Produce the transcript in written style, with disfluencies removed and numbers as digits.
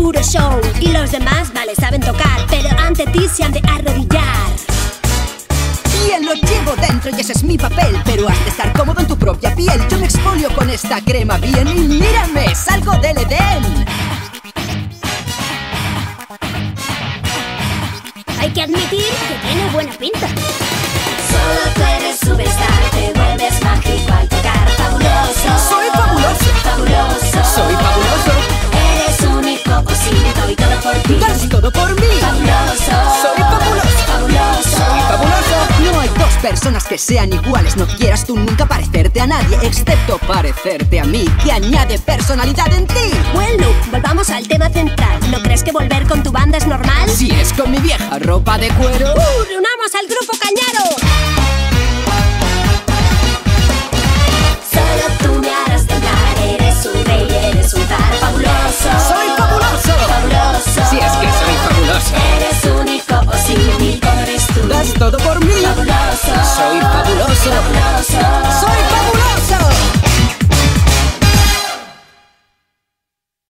puro show. Y los demás, vale, saben tocar, pero ante ti se han de arrodillar. Bien, lo llevo dentro y ese es mi papel, pero has de estar cómodo en tu propia piel. Yo me exfolio con esta crema bien y mírame, salgo del Edén. Hay que admitir que tiene buena pinta. Solo tú eres superstar, te vuelves mágico al tocar. Fabuloso, Soy fabuloso, fabuloso, soy fabuloso. eres único, posible y todo por ti. Das todo por mí. Fabuloso, Soy fabuloso, fabuloso, soy fabuloso. No hay dos personas que sean iguales. No quieras tú nunca parecerte a nadie, excepto parecerte a mí, que añade personalidad en ti. Bueno, volvamos al tema central. ¿No crees que volver con tu banda es normal? Si es con mi vieja ropa de cuero. ¡Reunamos al grupo Cañaro! solo tú me harás temblar. Eres un rey, eres un zar. Fabuloso, Soy fabuloso. fabuloso, Si es que soy fabuloso. eres único, posible, eres tú. Das todo por mí. Fabuloso, Soy fabuloso. fabuloso.